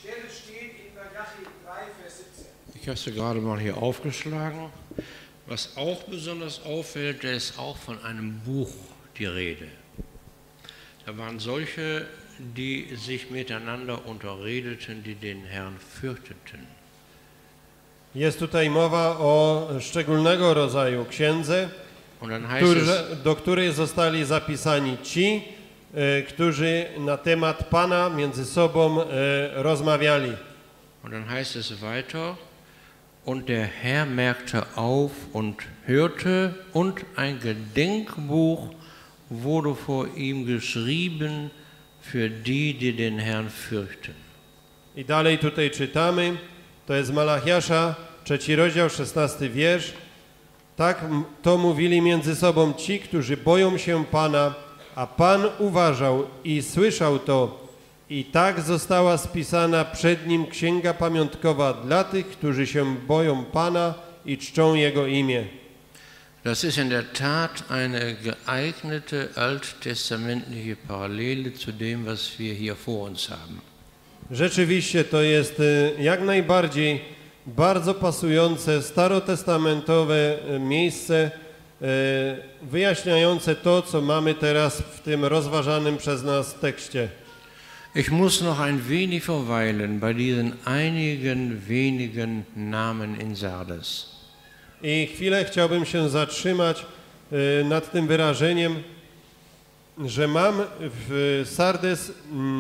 Ich habe sie gerade mal hier aufgeschlagen. Was auch besonders auffällt, da ist auch von einem Buch die Rede. Da waren solche, die sich miteinander unterredeten, die den Herrn fürchteten. Jest tutaj mowa o szczególnego rodzaju księdze, do której zostali zapisani ci, którzy na temat Pana między sobą rozmawiali. Und dann heißt es weiter, und der Herr merkte auf und hörte, und ein Gedenkbuch wurde vor ihm geschrieben für die, die den Herrn fürchten. I dalej tutaj czytamy, to jest Malachiasza, 3 rozdział, 16 wiersz. Tak to mówili między sobą ci, którzy boją się Pana, a Pan uważał i słyszał to. I tak została spisana przed Nim księga pamiątkowa dla tych, którzy się boją Pana i czczą Jego imię. Das ist in der Tat eine geeignete alttestamentliche Parallele zu dem, was wir hier vor uns haben. Rzeczywiście to jest jak najbardziej bardzo pasujące starotestamentowe miejsce wyjaśniające to, co mamy teraz w tym rozważanym przez nas tekście. Ich muss noch ein wenig verweilen bei diesen einigen wenigen Namen in Sardes. I chwilę chciałbym się zatrzymać nad tym wyrażeniem, że mam w Sardes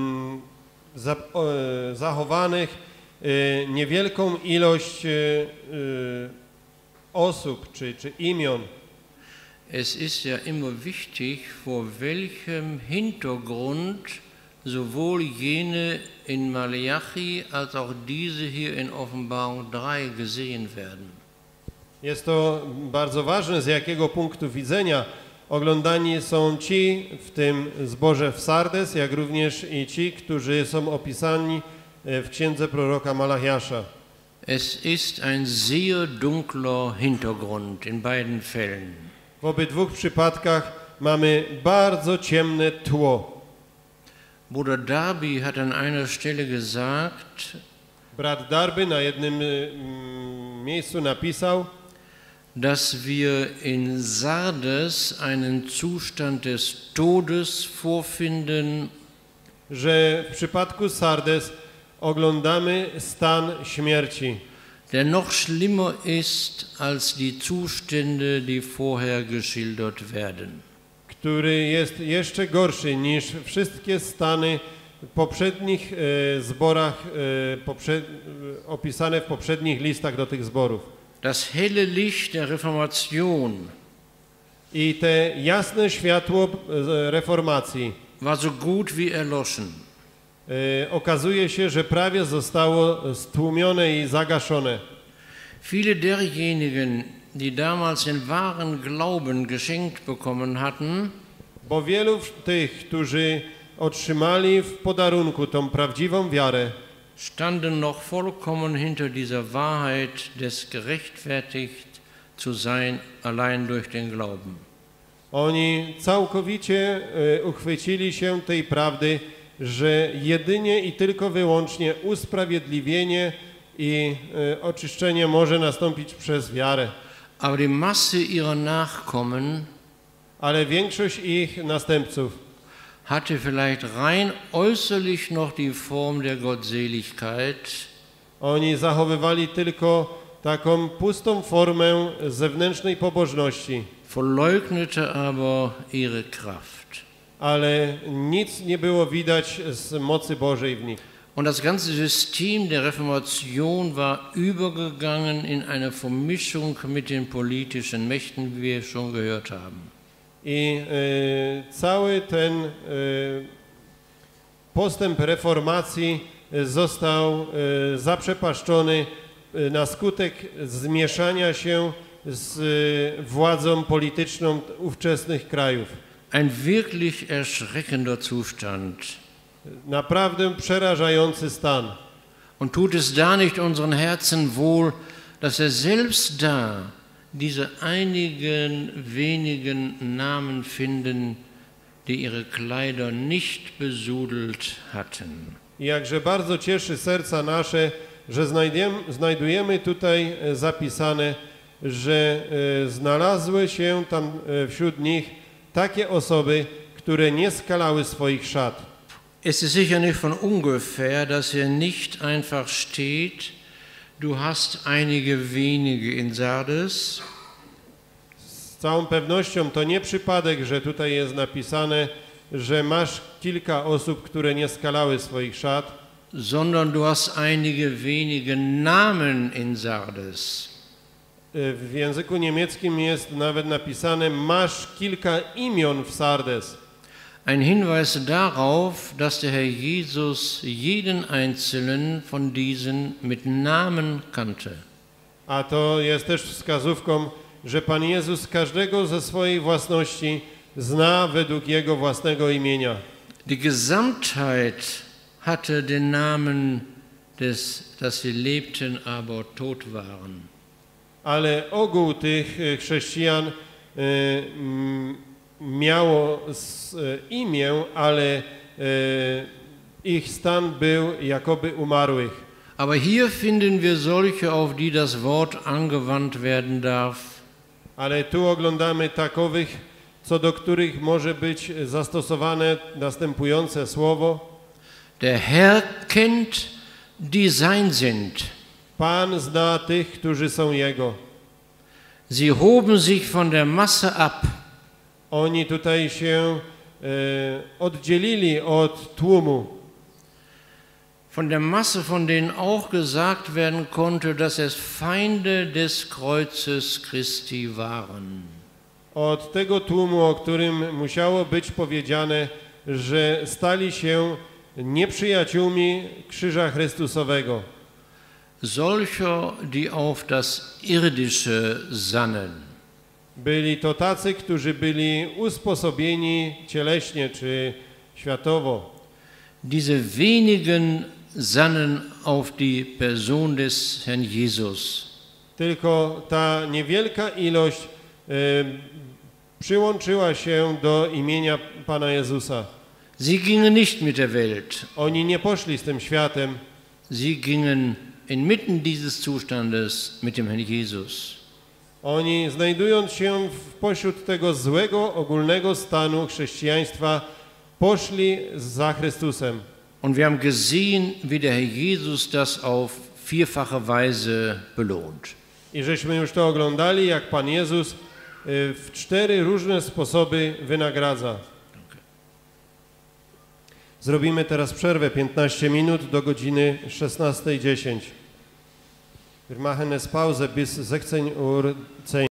zachowanych niewielką ilość osób czy imion. Es ist ja immer wichtig, vor welchem Hintergrund sowohl jene in Malachi als auch diese hier in Offenbarung 3 gesehen werden. Jest to bardzo ważne, z jakiego punktu widzenia oglądani są ci w tym zborze w Sardes, jak również i ci, którzy są opisani w księdze proroka Malachiasza. Es ist ein sehr dunkler Hintergrund in beiden Fällen. W obydwu przypadkach mamy bardzo ciemne tło. Bruder Darby hat an einer Stelle gesagt, Brat Darby na jednym miejscu napisał, dass wir in Sardes einen Zustand des Todes vorfinden, że w przypadku Sardes oglądamy stan śmierci, der noch schlimmer ist als die Zustände, die vorher geschildert werden. który jest jeszcze gorszy niż wszystkie stany w poprzednich zborach, opisane w poprzednich listach do tych zborów. Das helle Licht der Reformation I te jasne światło reformacji war so gut wie erloschen. Okazuje się, że prawie zostało stłumione i zagaszone. Viele derjenigen, die damals den wahren Glauben geschenkt bekommen hatten, bo wielu tych, którzy otrzymali w podarunku tą prawdziwą wiarę, standen noch vollkommen hinter dieser Wahrheit des gerechtfertigt zu sein allein durch den Glauben. Oni całkowicie uchwycili się tej prawdy, że jedynie i tylko wyłącznie usprawiedliwienie i oczyszczenie może nastąpić przez wiarę. Aber die Masse ihrer Nachkommen, ale większość ich następców hatte vielleicht rein äußerlich noch die Form der Gottseligkeit. Oni zachowywali tylko taką pustą formę zewnętrznej pobożności. Verleugnete aber ihre Kraft. Ale nic nie było widać z mocy Bożej w nich. Und das ganze System der Reformation war übergegangen in eine Vermischung mit den politischen Mächten, wie wir schon gehört haben. I cały ten postęp reformacji został zaprzepaszczony na skutek zmieszania się z władzą polityczną ówczesnych krajów. Ein wirklich erschreckender Zustand. Naprawdę przerażający stan. Und tut es da nicht unseren Herzen wohl, dass selbst da diese einigen wenigen Namen finden, die ihre Kleider nicht besudelt hatten. I jakże bardzo cieszy serca nasze, że znajdujemy tutaj zapisane, że znalazły się tam wśród nich takie osoby, które nie skalały swoich szat. Es ist sicher nicht von ungefähr, dass hier nicht einfach steht, du hast einige wenige in Sardes. Z całą pewnością to nie przypadek, że tutaj jest napisane, że masz kilka osób, które nie skalały swoich szat, sondern du hast einige wenige Namen in Sardes. W języku niemieckim jest nawet napisane, masz kilka imion w Sardes. Ein Hinweis darauf, dass der Herr Jesus jeden einzelnen von diesen mit Namen kannte. A to jest też wskazówką, że Pan Jezus każdego ze swojej własności zna według Jego własnego imienia. Die Gesamtheit hatte den Namen dass sie lebten, aber tot waren. Ale ogół tych chrześcijan miało imię, ale ich stan był jakoby umarłych. Aber hier finden wir solche, auf die das Wort angewandt werden darf. Ale tu oglądamy takowych, co do których może być zastosowane następujące słowo. Der Herr kennt, die sein sind. Pan zna tych, którzy są Jego. Sie hoben sich von der Masse ab. Oni tutaj się oddzielili od tłumu. Von der Masse, von denen auch gesagt werden konnte, dass es Feinde des Kreuzes Christi waren. Od tego tłumu, o którym musiało być powiedziane, że stali się nieprzyjaciółmi krzyża Chrystusowego. Solcher, die auf das Irdische sannen. Byli to tacy, którzy byli usposobieni cieleśnie czy światowo. Diese wenigen sannen auf die Person des Herrn Jesus. Tylko ta niewielka ilość przyłączyła się do imienia Pana Jezusa. Sie gingen nicht mit der Welt. Oni nie poszli z tym światem. Sie gingen inmitten dieses Zustandes mit dem Herrn Jesus. Oni, znajdując się pośród tego złego, ogólnego stanu chrześcijaństwa, poszli za Chrystusem. Und wir haben gesehen, wie der Herr Jesus das auf vierfache Weise belohnt. I żeśmy już to oglądali, jak Pan Jezus w 4 różne sposoby wynagradza. Zrobimy teraz przerwę 15 minut do godziny 16:10. Wir machen es Pause bis 16:10 Uhr.